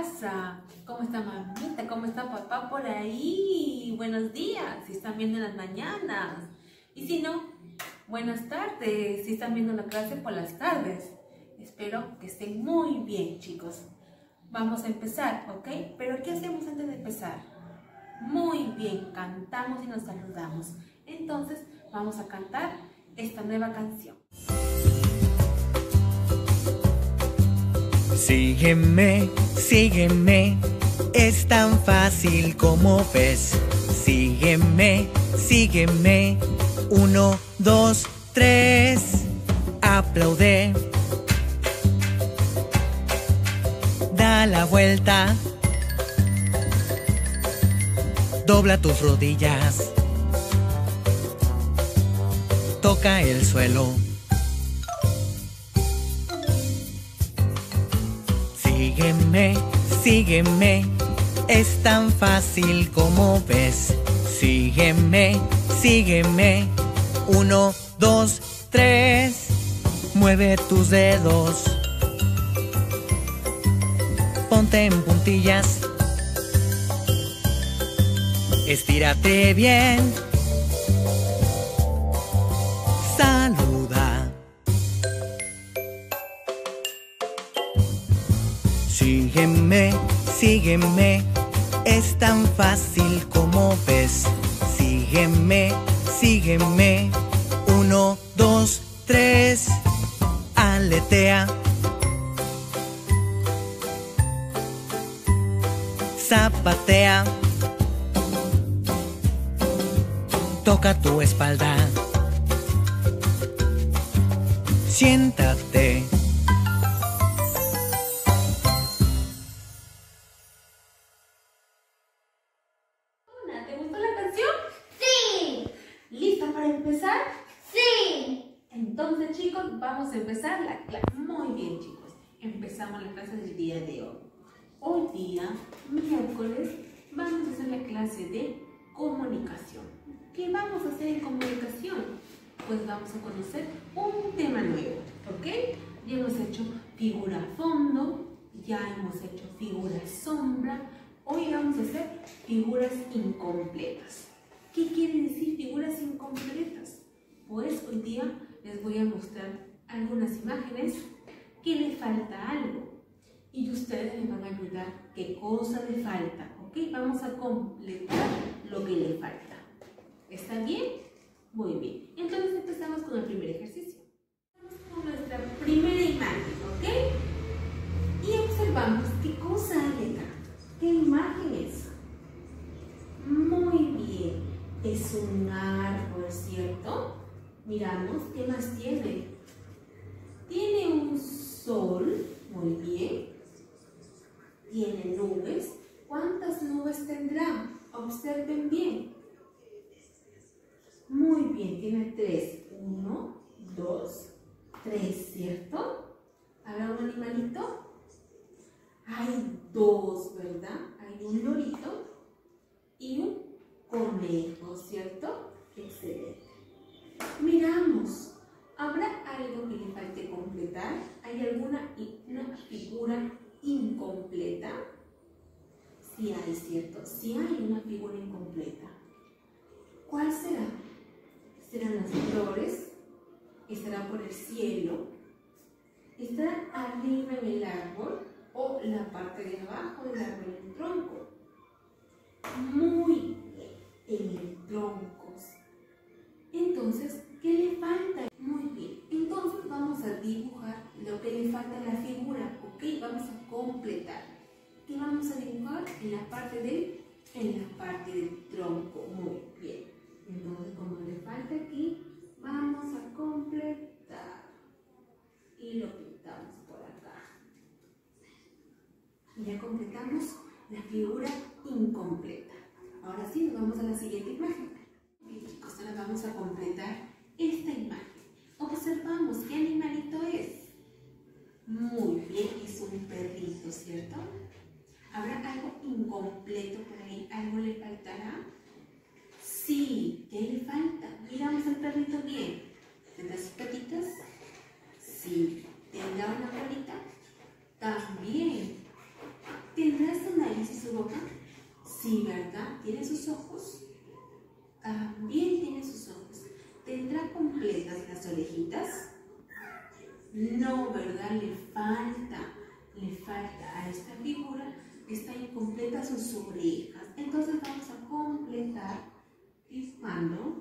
pasa? ¿Cómo está mamita? ¿Cómo está papá por ahí? Buenos días, si están viendo en las mañanas. Y si no, buenas tardes, si están viendo la clase por las tardes. Espero que estén muy bien, chicos. Vamos a empezar, ¿ok? Pero ¿qué hacemos antes de empezar? Muy bien, cantamos y nos saludamos. Entonces, vamos a cantar esta nueva canción. Sígueme, sígueme, es tan fácil como ves. Sígueme, sígueme, 1, 2, 3, aplaude. Da la vuelta, dobla tus rodillas, toca el suelo. Sígueme, sígueme, es tan fácil como ves. Sígueme, sígueme, 1, 2, 3, mueve tus dedos, ponte en puntillas, estírate bien, saluda. Sígueme, sígueme, es tan fácil como ves. Sígueme, sígueme, 1, 2, 3, aletea. Zapatea, toca tu espalda, siéntate. ¿Te gustó la canción? ¡Sí! ¿Lista para empezar? ¡Sí! Entonces, chicos, vamos a empezar la clase. Muy bien, chicos. Empezamos la clase del día de hoy. Hoy día, miércoles, vamos a hacer la clase de comunicación. ¿Qué vamos a hacer en comunicación? Pues vamos a conocer un tema nuevo, ¿ok? Ya hemos hecho figura fondo, ya hemos hecho figura sombra. Hoy vamos a hacer figuras incompletas. ¿Qué quiere decir figuras incompletas? Pues hoy día les voy a mostrar algunas imágenes que le falta algo. Y ustedes me van a ayudar qué cosa le falta, ¿ok? Vamos a completar lo que le falta. ¿Está bien? Muy bien. Entonces empezamos con el primer ejercicio. Vamos con nuestra primera imagen, ¿ok? Y observamos qué cosa hay acá. ¿Qué imagen es? Muy bien. Es un árbol, ¿cierto? Miramos, ¿qué más tiene? Tiene un sol, muy bien. Tiene nubes. ¿Cuántas nubes tendrá? Observen bien. Muy bien, tiene 3. 1, 2, 3, ¿cierto? ¿Habrá un animalito? Hay 2, ¿verdad? Hay un lorito y un conejo, ¿cierto? Excelente. Miramos. ¿Habrá algo que le falte completar? ¿Hay alguna una figura incompleta? Sí hay, ¿cierto? Sí hay una figura incompleta. ¿Cuál será? ¿Serán las flores? ¿Estará por el cielo? ¿Estará arriba en el árbol o la parte de abajo del árbol, en el tronco? Muy bien, en el tronco. Entonces, ¿qué le falta? Muy bien, entonces vamos a dibujar lo que le falta a la figura, ¿ok? Vamos a completar. ¿Qué vamos a dibujar? En la parte del tronco. Muy bien. Entonces, como le falta aquí, vamos a completar. Y lo pintamos por acá. Ya completamos la figura incompleta. Ahora sí, nos vamos a la siguiente imagen. Bien, chicos, ahora vamos a completar esta imagen. Observamos qué animalito es. Muy bien, es un perrito, ¿cierto? ¿Habrá algo incompleto por ahí? ¿Algo le faltará? Sí, ¿qué le falta? Miramos al perrito bien. ¿Tendrá sus patitas? Sí. ¿Tendrá una colita? También. ¿Tendrá su boca? Sí, ¿verdad? ¿Tiene sus ojos? También tiene sus ojos. ¿Tendrá completas las orejitas? No, ¿verdad? Le falta a esta figura, está incompleta sus orejas. Entonces vamos a completar dibujando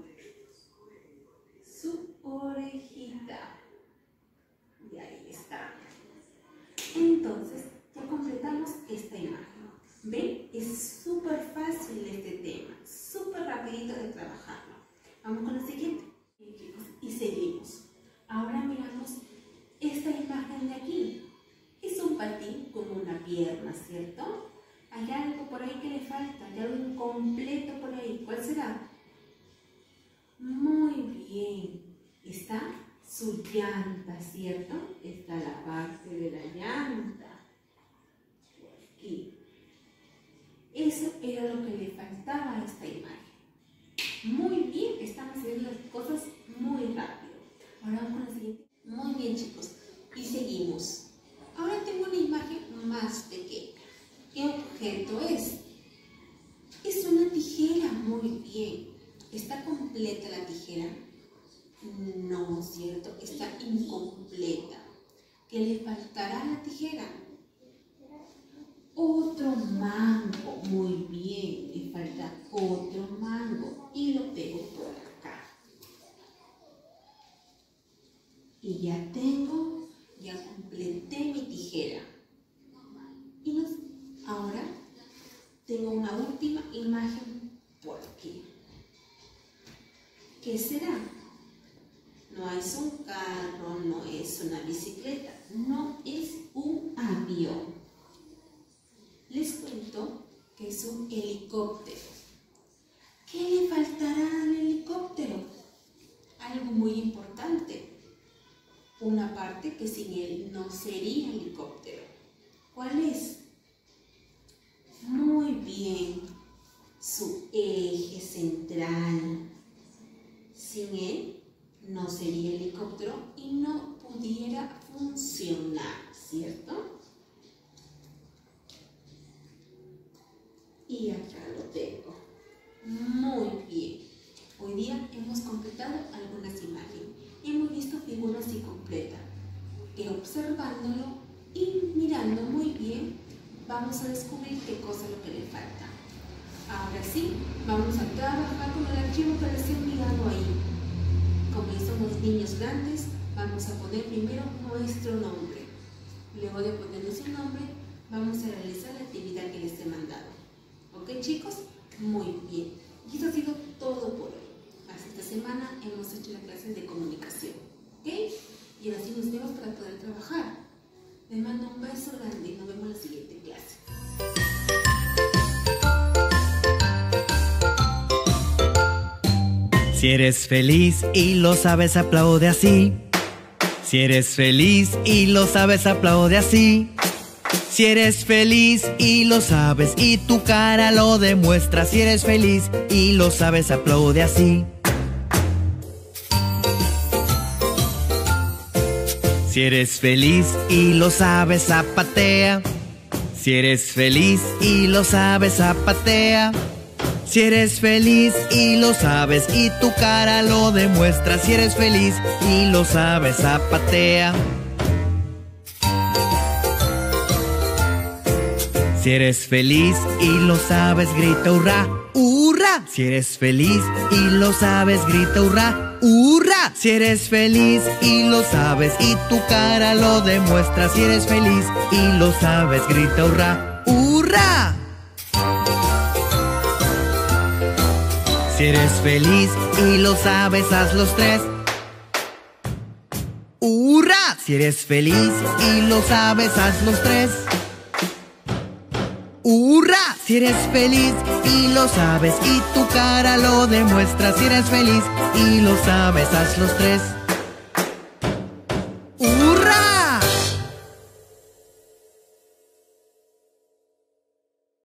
su orejita. Y ahí está. Entonces ya completamos esta imagen. ¿Ven? Es súper fácil este tema, súper rapidito de trabajarlo. Vamos con el siguiente. Bien, chicos, y seguimos. Ahora miramos esta imagen de aquí. Es un patín con una pierna, ¿cierto? Hay algo por ahí que le falta, hay algo incompleto por ahí. ¿Cuál será? Muy bien. Está su llanta, ¿cierto? Está la parte de la llanta. Por aquí. Eso era lo que le faltaba a esta imagen. Muy bien, estamos haciendo las cosas muy rápido. Ahora vamos con la siguiente. Muy bien, chicos. Y seguimos. Ahora tengo una imagen más pequeña. ¿Qué objeto es? Es una tijera. Muy bien. ¿Está completa la tijera? No, ¿cierto? Está incompleta. ¿Qué le faltará a la tijera? Otro mango. Muy bien. Le falta otro mango. Y lo pego por acá. Y ya completé mi tijera. Y ahora tengo una última imagen por aquí. ¿Qué será? No es un carro, no es una bicicleta, no es un avión. Les cuento que es un helicóptero. ¿Qué le faltará al helicóptero? Algo muy importante. Una parte que sin él no sería helicóptero. ¿Cuál es? Muy bien, su eje central. Sin él no sería helicóptero y no pudiera funcionar, ¿cierto? Y acá lo tengo. Muy bien. Hoy día hemos completado algunas imágenes. Hemos visto figuras incompletas. Y observándolo y mirando muy bien, vamos a descubrir qué cosa es lo que le falta. Ahora sí, vamos a trabajar con el archivo que les he enviado ahí. Como ya somos niños grandes, vamos a poner primero nuestro nombre. Luego de poner nuestro nombre, vamos a realizar la actividad que les he mandado. ¿Ok, chicos? Muy bien. Y eso ha sido todo por hoy. Hasta esta semana hemos hecho la clase de comunicación. ¿Ok? Y ahora sí nos vemos para poder trabajar. Les mando un beso grande y nos vemos en la siguiente clase. Si eres feliz y lo sabes, aplaude así. Si eres feliz y lo sabes, aplaude así. Si eres feliz y lo sabes y tu cara lo demuestra. Si eres feliz y lo sabes, aplaude así. Si eres feliz y lo sabes, zapatea. Si eres feliz y lo sabes, zapatea. Si eres feliz y lo sabes y tu cara lo demuestra. Si eres feliz y lo sabes, zapatea. Si eres feliz y lo sabes, grita hurra, hurra. Si eres feliz y lo sabes, grita hurra, hurra. Si eres feliz y lo sabes y tu cara lo demuestra. Si eres feliz y lo sabes, grita hurra, hurra. Si eres feliz y lo sabes, haz los tres. ¡Hurra! Si eres feliz y lo sabes, haz los tres. ¡Hurra! Si eres feliz y lo sabes y tu cara lo demuestra. Si eres feliz y lo sabes, haz los tres.